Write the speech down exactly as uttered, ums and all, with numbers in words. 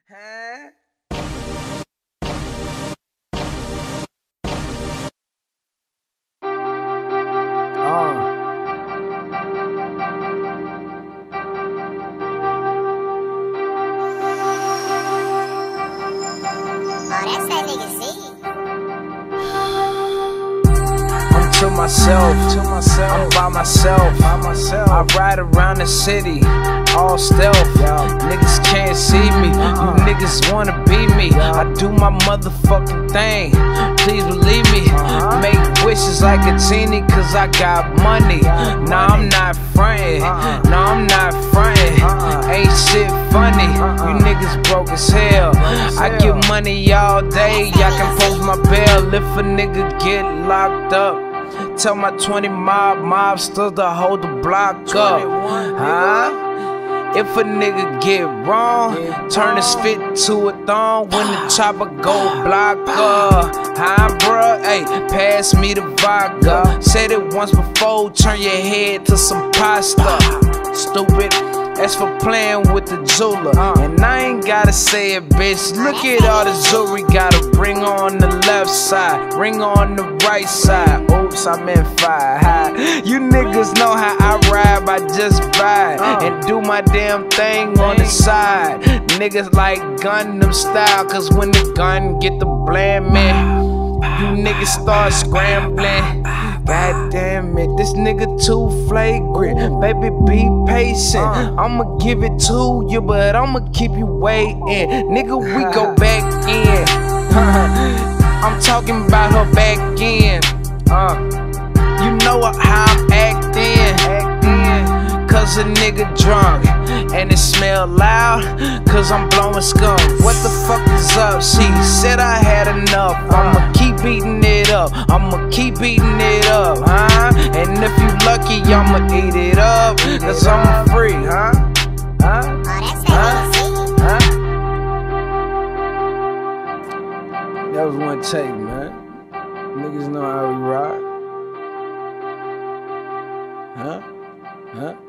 Huh? To myself, to myself, I'm by myself, by myself. I ride around the city, all stealth. Yeah. Niggas can't see me, uh-uh. You niggas wanna be me. Yeah. I do my motherfucking thing, please believe me. Uh-huh. Make wishes like a genie, cause I got money. Got nah, money. I'm not frontin', uh-uh. No, I'm not frontin', uh-uh. Ain't shit funny, uh-uh. You niggas broke as hell. Broke as I hell. Get money all day, y'all can post my bail. If a nigga get locked up, tell my twenty mob mobsters to hold the block up. Huh? If a nigga get wrong, turn his fit to a thong when the chopper go block up. Huh, bruh? Hey, pass me the vodka. Said it once before, turn your head to some pasta. Stupid. As for playing with the jeweler, and I ain't gotta say it, bitch. Look at all the jewelry, got a ring on the left side, ring on the right side. Oops, I meant five. You niggas know how I ride, I just vibe and do my damn thing on the side. Niggas like Gundam style, cause when the gun get the blam, man, you niggas start scrambling. God damn it, this nigga too flagrant. Baby, be patient. I'ma give it to you, but I'ma keep you waiting. Nigga, we go back in. I'm talking about her back in. Uh, you know how I'm acting. Cause a nigga drunk and it smell loud, cause I'm blowing skunk. What the fuck is up? She said I had enough. I'ma keep beating it up, I'ma keep beating it up, huh? And if you lucky, I'ma eat it up, cause I'm free, huh? Huh? Huh? Huh? That was one take, man. Niggas know how we rock. Huh? Huh?